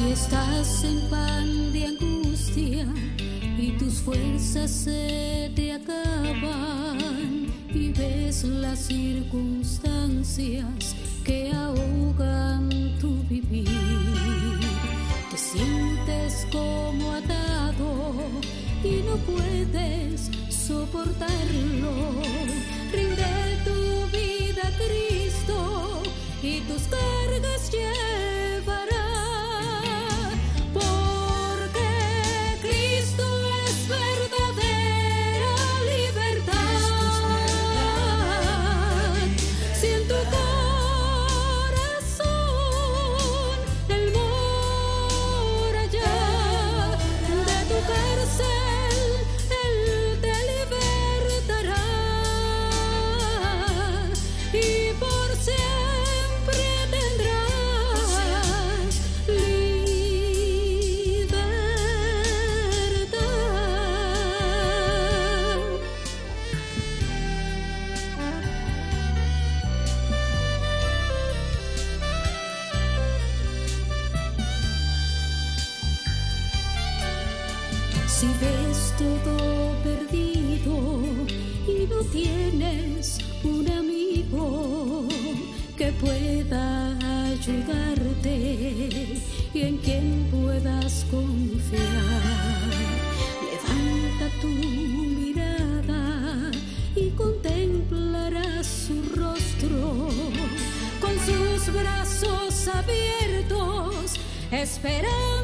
Estás en pan de angustia y tus fuerzas se te acaban y ves las circunstancias que ahogan tu vivir. Te sientes como atado y no puedes soportarlo. Rinde tu vida a Cristo y tus cargas llevará. Si ves todo perdido y no tienes un amigo que pueda ayudarte y en quien puedas confiar, levanta tu mirada y contemplarás su rostro con sus brazos abiertos, esperando